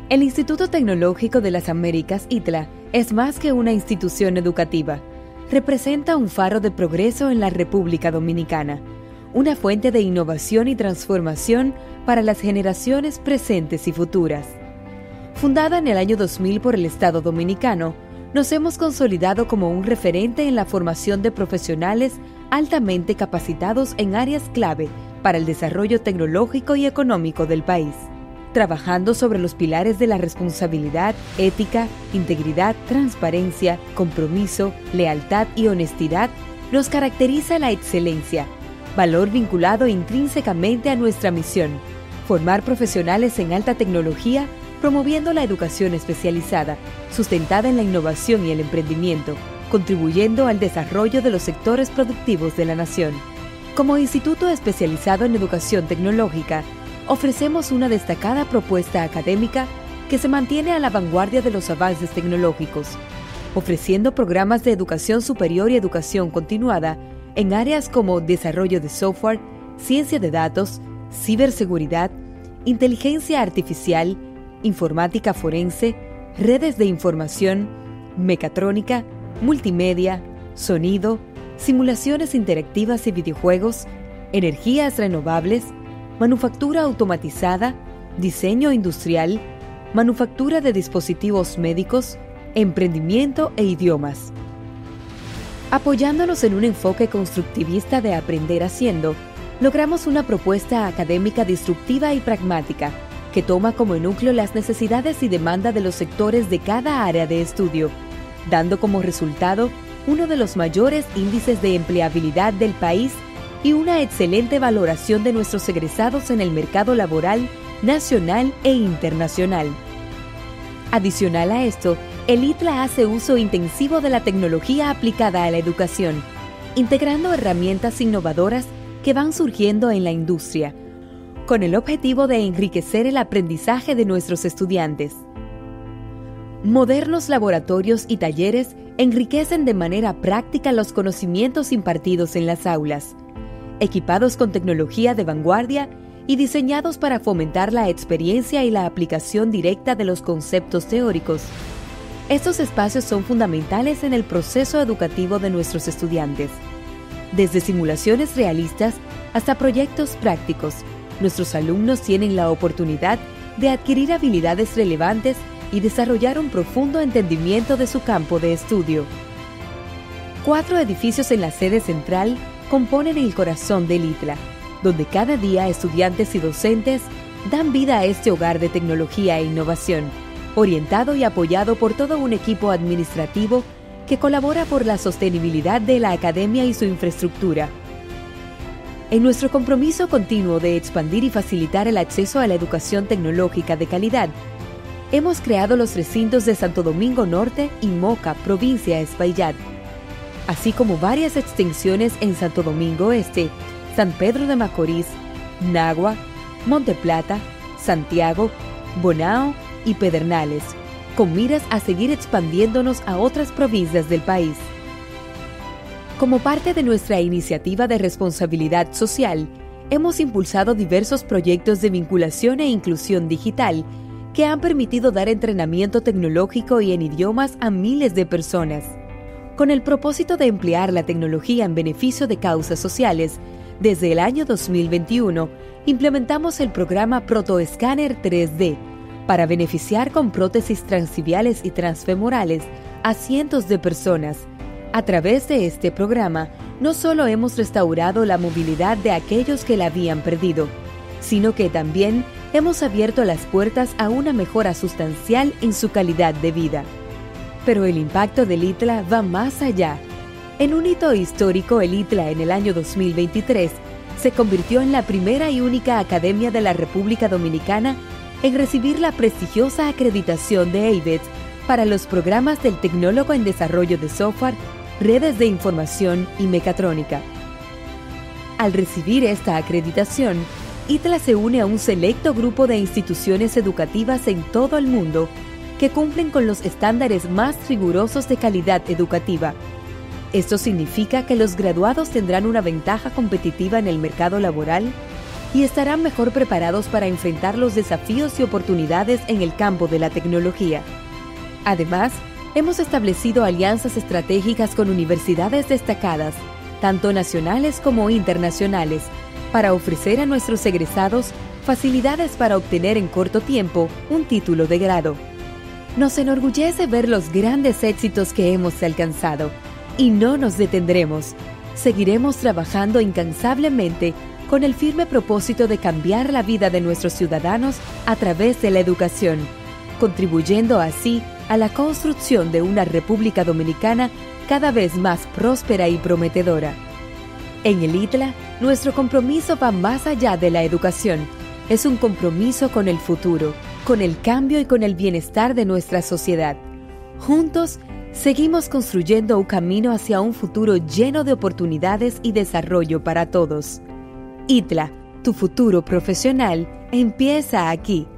El Instituto Tecnológico de las Américas, ITLA, es más que una institución educativa. Representa un faro de progreso en la República Dominicana, una fuente de innovación y transformación para las generaciones presentes y futuras. Fundada en el año 2000 por el Estado Dominicano, nos hemos consolidado como un referente en la formación de profesionales altamente capacitados en áreas clave para el desarrollo tecnológico y económico del país. Trabajando sobre los pilares de la responsabilidad, ética, integridad, transparencia, compromiso, lealtad y honestidad, nos caracteriza la excelencia, valor vinculado intrínsecamente a nuestra misión: formar profesionales en alta tecnología, promoviendo la educación especializada, sustentada en la innovación y el emprendimiento, contribuyendo al desarrollo de los sectores productivos de la nación. Como instituto especializado en educación tecnológica, ofrecemos una destacada propuesta académica que se mantiene a la vanguardia de los avances tecnológicos, ofreciendo programas de educación superior y educación continuada en áreas como desarrollo de software, ciencia de datos, ciberseguridad, inteligencia artificial, informática forense, redes de información, mecatrónica, multimedia, sonido, simulaciones interactivas y videojuegos, energías renovables, manufactura automatizada, diseño industrial, manufactura de dispositivos médicos, emprendimiento e idiomas. Apoyándonos en un enfoque constructivista de aprender haciendo, logramos una propuesta académica disruptiva y pragmática que toma como núcleo las necesidades y demanda de los sectores de cada área de estudio, dando como resultado uno de los mayores índices de empleabilidad del país y una excelente valoración de nuestros egresados en el mercado laboral nacional e internacional. Adicional a esto, el ITLA hace uso intensivo de la tecnología aplicada a la educación, integrando herramientas innovadoras que van surgiendo en la industria, con el objetivo de enriquecer el aprendizaje de nuestros estudiantes. Modernos laboratorios y talleres enriquecen de manera práctica los conocimientos impartidos en las aulas, equipados con tecnología de vanguardia y diseñados para fomentar la experiencia y la aplicación directa de los conceptos teóricos. Estos espacios son fundamentales en el proceso educativo de nuestros estudiantes. Desde simulaciones realistas hasta proyectos prácticos, nuestros alumnos tienen la oportunidad de adquirir habilidades relevantes y desarrollar un profundo entendimiento de su campo de estudio. 4 edificios en la sede central componen el corazón del ITLA, donde cada día estudiantes y docentes dan vida a este hogar de tecnología e innovación, orientado y apoyado por todo un equipo administrativo que colabora por la sostenibilidad de la academia y su infraestructura. En nuestro compromiso continuo de expandir y facilitar el acceso a la educación tecnológica de calidad, hemos creado los recintos de Santo Domingo Norte y Moca, provincia de Espaillat, así como varias extensiones en Santo Domingo Este, San Pedro de Macorís, Nagua, Monte Plata, Santiago, Bonao y Pedernales, con miras a seguir expandiéndonos a otras provincias del país. Como parte de nuestra iniciativa de responsabilidad social, hemos impulsado diversos proyectos de vinculación e inclusión digital que han permitido dar entrenamiento tecnológico y en idiomas a miles de personas. Con el propósito de emplear la tecnología en beneficio de causas sociales, desde el año 2021 implementamos el programa ProtoScanner 3D para beneficiar con prótesis transtibiales y transfemorales a cientos de personas. A través de este programa, no solo hemos restaurado la movilidad de aquellos que la habían perdido, sino que también hemos abierto las puertas a una mejora sustancial en su calidad de vida. Pero el impacto del ITLA va más allá. En un hito histórico, el ITLA en el año 2023 se convirtió en la primera y única academia de la República Dominicana en recibir la prestigiosa acreditación de ABET para los programas del Tecnólogo en Desarrollo de Software, Redes de Información y Mecatrónica. Al recibir esta acreditación, ITLA se une a un selecto grupo de instituciones educativas en todo el mundo que cumplen con los estándares más rigurosos de calidad educativa. Esto significa que los graduados tendrán una ventaja competitiva en el mercado laboral, y estarán mejor preparados para enfrentar los desafíos y oportunidades en el campo de la tecnología. Además, hemos establecido alianzas estratégicas con universidades destacadas, tanto nacionales como internacionales, para ofrecer a nuestros egresados facilidades para obtener en corto tiempo un título de grado. Nos enorgullece ver los grandes éxitos que hemos alcanzado y no nos detendremos. Seguiremos trabajando incansablemente con el firme propósito de cambiar la vida de nuestros ciudadanos a través de la educación, contribuyendo así a la construcción de una República Dominicana cada vez más próspera y prometedora. En el ITLA, nuestro compromiso va más allá de la educación. Es un compromiso con el futuro, con el cambio y con el bienestar de nuestra sociedad. Juntos, seguimos construyendo un camino hacia un futuro lleno de oportunidades y desarrollo para todos. ITLA, tu futuro profesional, empieza aquí.